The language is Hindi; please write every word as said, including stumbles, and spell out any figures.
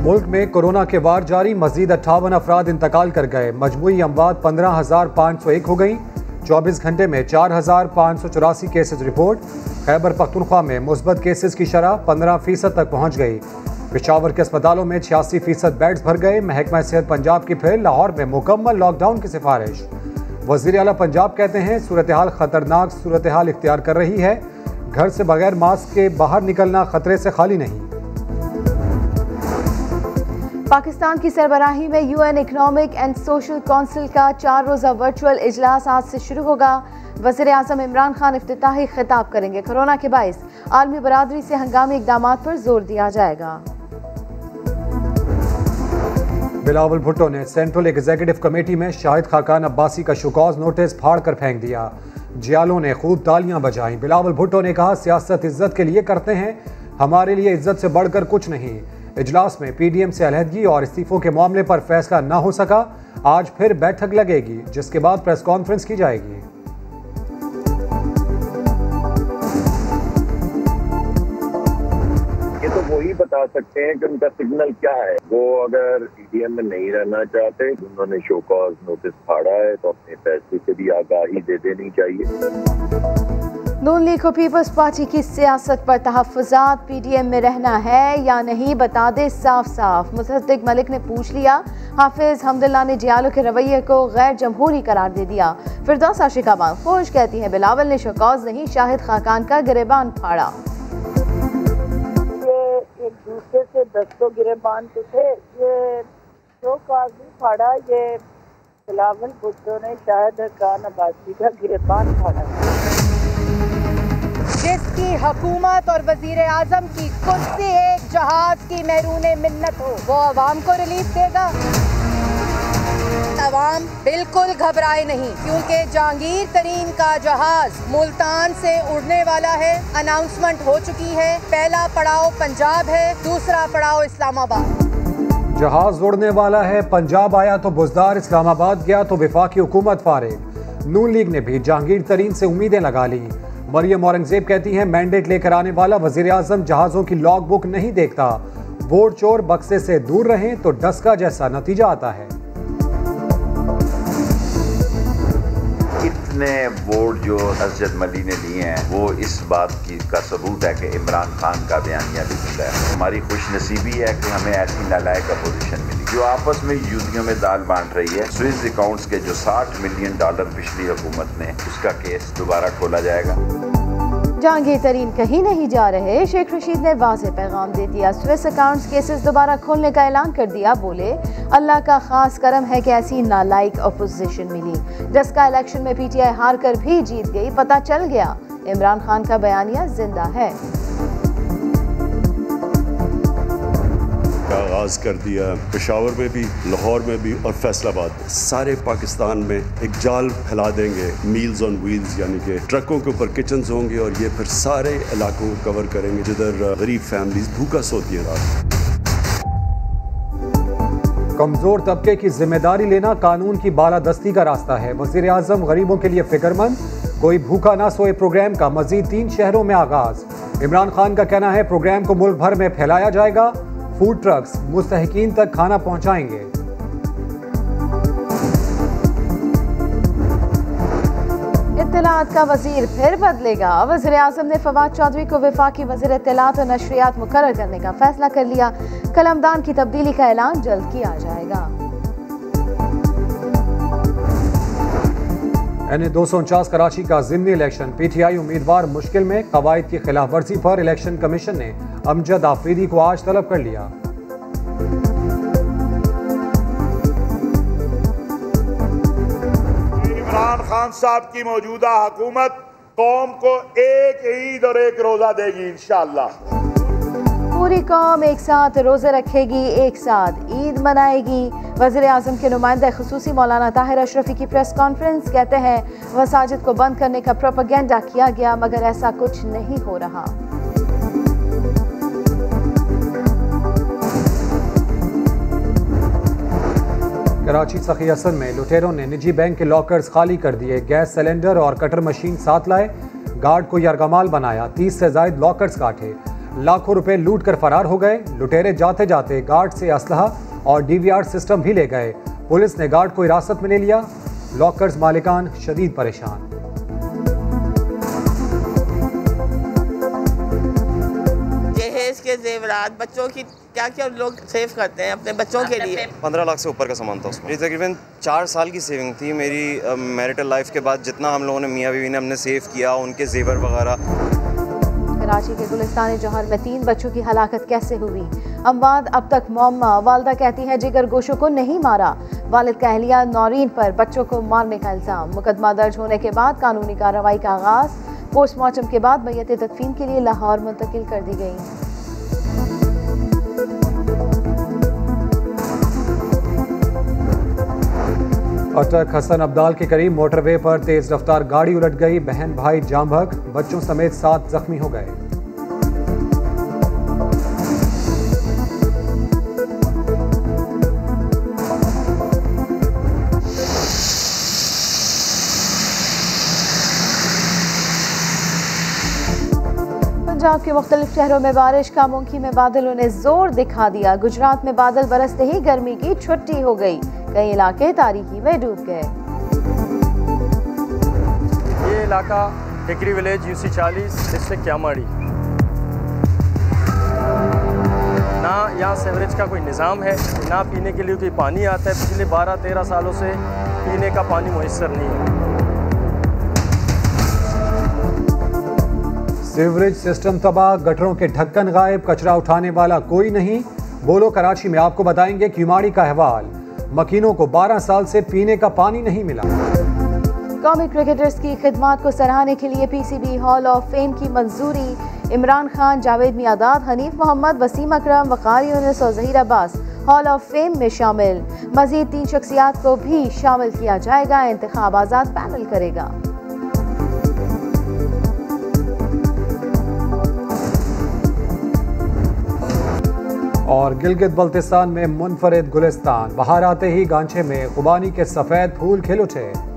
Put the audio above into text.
मुल्क में कोरोना के वार जारी, मजीद अट्ठावन अफराद इंतकाल कर गए। मजमूई अमवात पंद्रह हजार पाँच सौ एक हो गई। चौबीस घंटे में चार हजार पाँच सौ चौरासी केसेज रिपोर्ट। खैबर पख्तूनख्वा में मुस्बत केसेज की शरह पंद्रह फीसद तक पहुँच गई। पेशावर के अस्पतालों में छियासी फीसद बेड्स भर गए। महकमा सेहत पंजाब की फिर लाहौर में मुकम्मल लॉकडाउन की सिफारिश। वज़ीर आला पंजाब कहते हैं सूरत हाल खतरनाक सूरत हाल इख्तियार कर रही है। घर से बगैर मास्क के बाहर निकलना खतरे से खाली नहीं। पाकिस्तान की सरबराही में UN economic and social council का चार रोज़ा वर्चुअल इजलास आज से शुरू होगा। वज़ीर आज़म इमरान खान इफ्तिताही खिताब करेंगे। कोरोना के बाइस आलमी बरादरी से हंगामी इक़दाम पर जोर दिया जाएगा। बिलावल भुट्टो ने सेंट्रल एग्जीक्यूटिव कमेटी में शाहिद खाकान अब्बासी का शुकौज नोटिस फाड़ कर फेंक दिया। जियालों ने खूब तालियां बजाईं। बिलावल भुट्टो ने कहा सियासत इज्जत के लिए करते हैं, हमारे लिए इज्जत से बढ़कर कुछ नहीं। इजलास में पीडीएम से अलहदगी और इस्तीफों के मामले पर फैसला न हो सका। आज फिर बैठक लगेगी जिसके बाद प्रेस कॉन्फ्रेंस की जाएगी। ये तो वही बता सकते हैं कि उनका सिग्नल क्या है। वो अगर पीडीएम में नहीं रहना चाहते, उन्होंने शो कॉज नोटिस फाड़ा है तो अपने फैसले से भी आगाही दे देनी चाहिए। नून लीग को पीपल्स पार्टी की सियासत पर तहफ़्फ़ुज़ात, पीडीएम में रहना है या नहीं बता दे साफ साफ। मुसद्दिक मलिक ने पूछ लिया। हाफिज हमदुल्ला ने जियालो के रवैये को गैर जमहूरी करार दे दिया। फिरदौस आशिका खुश कहती हैं बिलावल ने शौकौज नहीं शाहिद खाकान का गिरेबान फाड़ा। एक दूसरे से दस्तों गिरेबान तो थे, ये शौकौज नहीं फाड़ा, ये बिलावल भुट्टो ने शाहिद खान अब्बासी का गिरेबान फाड़ा। जिसकी हुकूमत और वजीर आजम की कुर्सी एक जहाज की महरून मिन्नत हो, वो अवाम को रिलीफ देगा। अवाम बिल्कुल घबराए नहीं, क्योंकि जहांगीर तरीन का जहाज मुल्तान से उड़ने वाला है। अनाउंसमेंट हो चुकी है। पहला पड़ाव पंजाब है, दूसरा पड़ाव इस्लामाबाद। जहाज उड़ने वाला है। पंजाब आया तो बुजदार, इस्लामाबाद गया तो वफाकी हुकूमत फारिग। नून लीग ने भी जहांगीर तरीन से उम्मीदें लगा ली। मरियम औरंगजेब कहती हैं मैंडेट लेकर आने वाला वजीर आजम जहाजों की लॉग बुक नहीं देखता। वोट चोर बक्से से दूर रहें तो डस्का जैसा नतीजा आता है। इतने वोट जो असजद मली ने लिए हैं वो इस बात की का सबूत है कि इमरान खान का बयानिया लिखता है। हमारी खुशनसीबी है कि हमें ऐसी नालायक अपोजिशन मिली जो आपस में यूदियों में दाल बांट रही है। स्विस अकाउंट्स के जो साठ मिलियन डॉलर पिछली हुकूमत ने, उसका केस दोबारा खोला जाएगा। जहांगीर तरीन कहीं नहीं जा रहे। शेख रशीद ने वाज़ेह पैगाम दे दिया। स्विस अकाउंट्स केसेस दोबारा खोलने का ऐलान कर दिया। बोले अल्लाह का खास करम है कि ऐसी नालायक अपोजिशन मिली। डस्का इलेक्शन में पीटीआई हार कर भी जीत गई। पता चल गया इमरान खान का बयानिया जिंदा है। आगाज कर दिया पेशावर में भी, लाहौर में भी और फैसलाबाद में। सारे पाकिस्तान में एक जाल फैला देंगे, मील्स ऑन व्हील्स, यानी कि ट्रकों के ऊपर किचन्स होंगे और ये फिर सारे इलाकों को कवर करेंगे जिधर गरीब फैमिलीज भूखा सोती है रात। कमजोर तबके की जिम्मेदारी लेना कानून की बालादस्ती का रास्ता है। वजीर आजम गरीबों के लिए फिक्रमंद, कोई भूखा ना सोए प्रोग्राम का मजीद तीन शहरों में आगाज। इमरान खान का कहना है प्रोग्राम को मुल्क भर में फैलाया जाएगा। फूड ट्रक्स मुस्तहिकीन तक खाना पहुंचाएंगे। इत्तलात का वजीर फिर बदलेगा। वज़ीर आज़म ने फवाद चौधरी को वफाकी वज़ीर इत्तलात और नशरियात मुकर्रर करने का फैसला कर लिया। कलमदान की तब्दीली का ऐलान जल्द किया जाएगा। एन ए दो सौ उनचास कराची का ज़िमनी इलेक्शन, पीटीआई उम्मीदवार मुश्किल में। कवायद की खिलाफ वर्जी पर इलेक्शन कमीशन ने अमजद आफरीदी को आज तलब कर लिया। इमरान खान साहब की मौजूदा हुकूमत कौम को एक ईद और एक रोजा देगी इंशाअल्लाह। पूरी कौम एक साथ रोजे रखेगी, एक साथ ईद मनाएगी। वज़ीर आज़म के नुमाइंदा खुसूसी मौलाना ताहिर अशरफी की प्रेस कॉन्फ्रेंस। कहते हैं मसाजिद को बंद करने का प्रोपेगेंडा किया गया मगर ऐसा कुछ नहीं हो रहा। कराची सखी हसन में लुटेरों ने निजी बैंक के लॉकर्स खाली कर दिए। गैस सिलेंडर और कटर मशीन साथ लाए। गार्ड को यरगमाल बनाया। तीस से ज्यादा लॉकर्स काटे। लाखों रुपए लूट कर फरार हो गए। लुटेरे जाते जाते गार्ड से असलहा और डीवीआर सिस्टम भी ले गए। पुलिस ने गार्ड को हिरासत में ले लिया। लॉकर्स मालिकान शदीद परेशान। जहेज के जेवरात, बच्चों की क्या क्या लोग सेव करते हैं अपने बच्चों के लिए। पंद्रह लाख से ऊपर का सामान था उसमें। ये तकरीबन चार साल की सेविंग थी मेरी मैरिटल लाइफ के बाद। जितना हम लोगों ने मियाँ बीवी ने हमने सेव किया, उनके जेवर वगैरह। कराची के गुलिस्तान जौहर में तीन बच्चों की हलाकत कैसे हुई? अमवाद अब तक मौमा। वालदा कहती है जिगर गोशों को नहीं मारा। वालिद का अहलिया नौरीन पर बच्चों को मारने का इल्ज़ाम। मुकदमा दर्ज होने के बाद कानूनी कार्रवाई का आगाज। पोस्टमार्टम के बाद मैयत तदफीन के लिए लाहौर मुंतकिल कर दी गई। अटक हसन अब्दाल के करीब मोटरवे पर तेज रफ्तार गाड़ी उलट गई। बहन भाई जाम बहक, बच्चों समेत सात जख्मी हो गए। पंजाब के मुख्तलिफ शहरों में बारिश का। मुंकी में बादलों ने जोर दिखा दिया। गुजरात में बादल बरसते ही गर्मी की छुट्टी हो गई। कई इलाके तारीकी में डूब गए। ये इलाका टिकरी विलेज यूसी चालीस डिस्ट्रिक्ट क्यामाड़ी। ना यहाँ सीवरेज का कोई निज़ाम है, ना पीने के लिए कोई पानी आता है। पिछले बारह तेरह सालों से पीने का पानी मुयस्सर नहीं है। सीवरेज सिस्टम तबाह, गटरों के ढक्कन गायब, कचरा उठाने वाला कोई नहीं। बोलो कराची में आपको बताएंगे क्यूमाड़ी का अहवाल। मकीनों को बारह साल से पीने का पानी नहीं मिला। कौमी क्रिकेटर्स की खिदमात को सराहने के लिए पीसीबी हॉल ऑफ फेम की मंजूरी। इमरान खान, जावेद मियादाद, हनीफ मोहम्मद, वसीम अकरम, वकार यूनुस और Zaheer Abbas hall of fame में शामिल। मजीद तीन शख्सियात को भी शामिल किया जाएगा। इंतखाब आज़ाद पैनल करेगा। और गिलगित बल्तिस्तान में मुनफरिद गुलिस्तान। बाहर आते ही गांचे में खुबानी के सफ़ेद फूल खिल उठे।